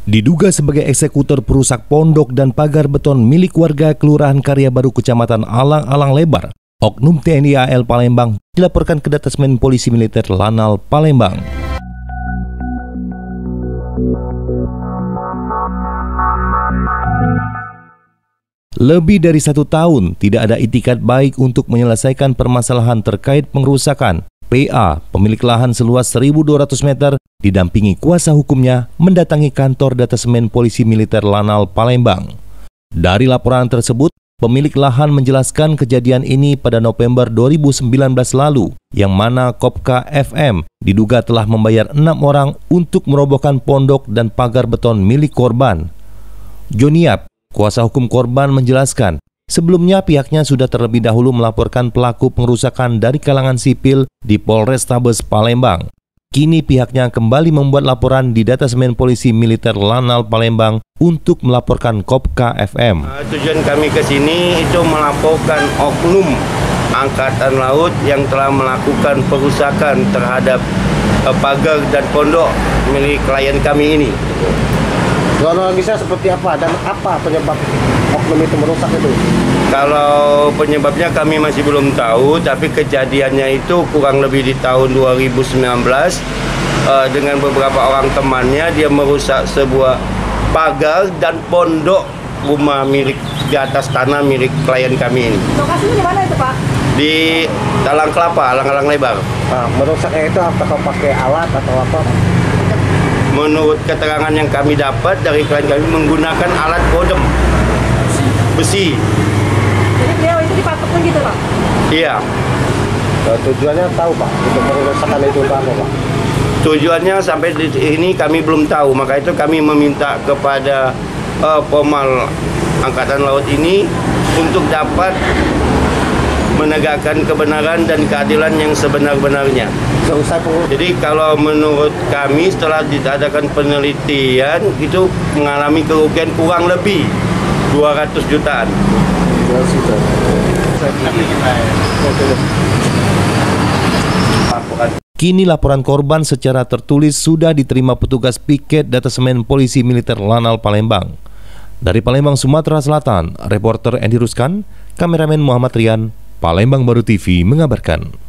Diduga sebagai eksekutor perusak pondok dan pagar beton milik warga Kelurahan Karya Baru Kecamatan Alang-Alang Lebar, oknum TNI AL Palembang dilaporkan ke Detasmen Polisi Militer Lanal Palembang. Lebih dari 1 tahun tidak ada itikat baik untuk menyelesaikan permasalahan terkait pengerusakan. PA, pemilik lahan seluas 1.200 meter, didampingi kuasa hukumnya mendatangi kantor Detasmen Polisi Militer Lanal Palembang. Dari laporan tersebut, pemilik lahan menjelaskan kejadian ini pada November 2019 lalu, yang mana Kopka FM diduga telah membayar 6 orang untuk merobohkan pondok dan pagar beton milik korban. Joniap, kuasa hukum korban, menjelaskan, sebelumnya pihaknya sudah terlebih dahulu melaporkan pelaku pengerusakan dari kalangan sipil di Polrestabes Palembang. Kini pihaknya kembali membuat laporan di Detasmen Polisi Militer Lanal Palembang untuk melaporkan Kopka FM. Tujuan kami ke sini itu melaporkan oknum Angkatan Laut yang telah melakukan perusakan terhadap pagar dan pondok milik klien kami ini. Kronologisnya seperti apa dan apa penyebab oknum itu merusak itu? Kalau penyebabnya kami masih belum tahu, tapi kejadiannya itu kurang lebih di tahun 2019 dengan beberapa orang temannya. Dia merusak sebuah pagar dan pondok rumah milik di atas tanah milik klien kami ini. Lokasinya di mana itu, Pak? Di Talang Kelapa, Alang-Alang Lebar. Nah, merusaknya itu apakah pakai alat atau apa? Menurut keterangan yang kami dapat dari klien kami menggunakan alat kodem besi. Jadi beliau itu dipatokkan gitu, Pak? Iya. Tujuannya tahu, Pak, untuk merusakan itu apa, Pak? Tujuannya sampai di ini kami belum tahu, maka itu kami meminta kepada Pomal Angkatan Laut ini untuk dapat menegakkan kebenaran dan keadilan yang sebenar-benarnya. Jadi kalau menurut kami setelah diadakan penelitian itu mengalami kerugian kurang lebih 200 jutaan. Kini laporan korban secara tertulis sudah diterima petugas piket Detasmen Polisi Militer Lanal Palembang. Dari Palembang, Sumatera Selatan, reporter Endi Ruskan, kameramen Muhammad Rian, Palembang Baru TV mengabarkan.